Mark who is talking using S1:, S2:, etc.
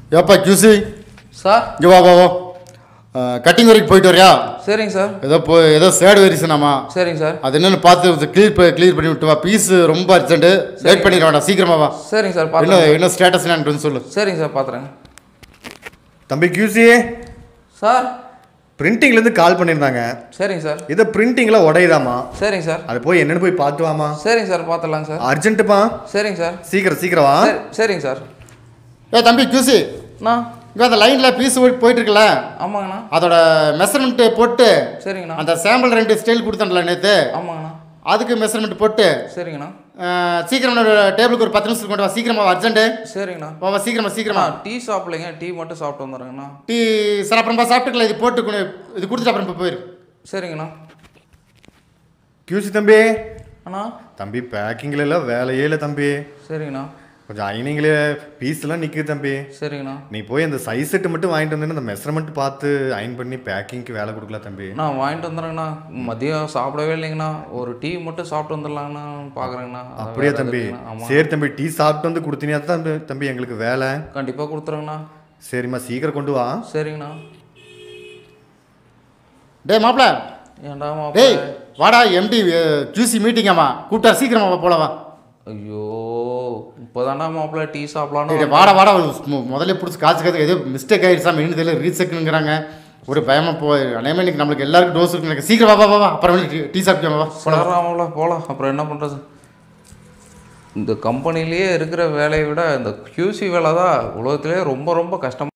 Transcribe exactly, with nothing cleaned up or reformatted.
S1: ஏப்பா QC
S2: sir
S1: இங்கே வா வா வா கட்டிங் வரைக்கும் போயிட்டு வரியா?
S2: சரிங்க சார்.
S1: ஏதோ போ ஏதோ சேடு வெரிசனாமா?
S2: சரிங்க சார்.
S1: அது என்னென்னு பார்த்து கிளியர் கிளியர் பண்ணி விட்டு வா. பீஸ் ரொம்ப அர்ஜென்ட்டு, லேட் பண்ணிட வேண்டாம், சீக்கிரமா வா.
S2: சரிங்க சார்.
S1: என்ன என்ன ஸ்டேட்டஸ் என்னன்னு சொல்லு.
S2: சரிங்க சார், பார்த்துறேங்க.
S3: தம்பி கியூசி
S2: சார்,
S3: பிரிண்டிங்லேருந்து கால் பண்ணியிருந்தாங்க.
S2: சரிங்க சார்.
S3: இதை பிரிண்டிங்கில் உடையுதாமா?
S2: சரிங்க சார்.
S3: அது போய் என்னென்னு போய் பார்த்து வாமா.
S2: சரிங்க சார், பார்த்துடலாங்க சார்.
S3: அர்ஜென்ட்டுப்பா.
S2: சரிங்க சார்.
S3: சீக்கிரம் சீக்கிரம் வா.
S2: சரிங்க சார்.
S1: ஏ தம்பி கியூசி,
S2: அண்ணா
S1: இங்கே அந்த லைனில் பீஸ் போயிட்டு இருக்குல்ல,
S2: ஆமாங்கண்ணா,
S1: அதோட மெஷர்மெண்ட்டு போட்டு
S2: சரிங்கண்ணா,
S1: அந்த சாம்பிள் ரெண்டு ஸ்டைல் கொடுத்தேன்ல நேற்று,
S2: ஆமாங்கண்ணா,
S1: அதுக்கு மெஷர்மெண்ட் போட்டு
S2: சரிங்கண்ணா,
S1: சீக்கிரம் டேபிளுக்கு ஒரு பத்து நிமிஷத்துக்கு கொண்டு வா. சீக்கிரமா அர்ஜென்ட்டு.
S2: சரிங்கண்ணா.
S1: வா சீக்கிரமா சீக்கிரமா.
S2: டீ சாப்பிடலைங்க, டீ மட்டும் சாப்பிட்டு வந்துடுங்கண்ணா.
S1: டீ சார் அப்புறமா சாப்பிட்டுக்கலாம், இது போட்டு இது கொடுத்துட்டு அப்புறம் இப்போ போயிரு.
S2: சரிங்கண்ணா.
S3: கியூசி தம்பி.
S2: அண்ணா
S3: தம்பி பேக்கிங்கில் எல்லாம் வேலையே இல்லை தம்பி.
S2: சரிங்கண்ணா.
S3: கொஞ்சம் ஐனிங்கில் பீஸ்லாம் நிற்குது தம்பி.
S2: சரிங்கண்ணா.
S3: நீ போய் அந்த சைஸ் செட்டு மட்டும் வாங்கிட்டு வந்தேன்னு அந்த மெஷர்மெண்ட் பார்த்து அயன் பண்ணி பேக்கிங்க்கு வேலை கொடுக்கல தம்பி.
S2: நான் வாங்கிட்டு வந்துடுறேங்கண்ணா. மதியம் சாப்பிடவே இல்லைங்கண்ணா, ஒரு டீ மட்டும் சாப்பிட்டு வந்துடலாங்கண்ணா பார்க்குறேங்கண்ணா.
S3: அப்படியே தம்பி? சரி தம்பி, டீ சாப்பிட்டு வந்து கொடுத்தீங்கன்னா தான் தம்பி எங்களுக்கு வேலை.
S2: கண்டிப்பாக கொடுத்துருங்கண்ணா.
S3: சரிம்மா, சீக்கிரம் கொண்டு வா.
S2: சரிங்கண்ணா.
S1: டே மாப்பிள்ள,
S2: ஏன்டா
S1: டேய்
S2: மாப்பிள்ள?
S1: வாடா, எம்டி ஜூசி மீட்டிங்காமா கூப்பிட்டா, சீக்கிரமா போலவா.
S2: ஐயோ, இப்போதாண்டா மாப்பிள்ள டீ சாப்பிடலான்னு.
S1: வாடா வாடா, முதல்ல பிடிச்சி காசு காசு ஏதோ மிஸ்டேக் ஆகிடுச்சா, மெயின் தெரியல, ரீசெக்குங்கிறாங்க, ஒரு பயமாக போ. அநேகமாக இன்னைக்கு நம்மளுக்கு எல்லாருக்கும் டோஸ் இருக்கு. சீக்கிரம் வா வா வா, அப்புறம் டீ டீ சாப்பிட்டோம் வா.
S2: போகலாம் போகலாம். அப்புறம் என்ன பண்ணுறது, இந்த கம்பெனிலேயே இருக்கிற வேலையை விட இந்த கியூசி வேலை தான் உலகத்திலே ரொம்ப ரொம்ப கஷ்டம்.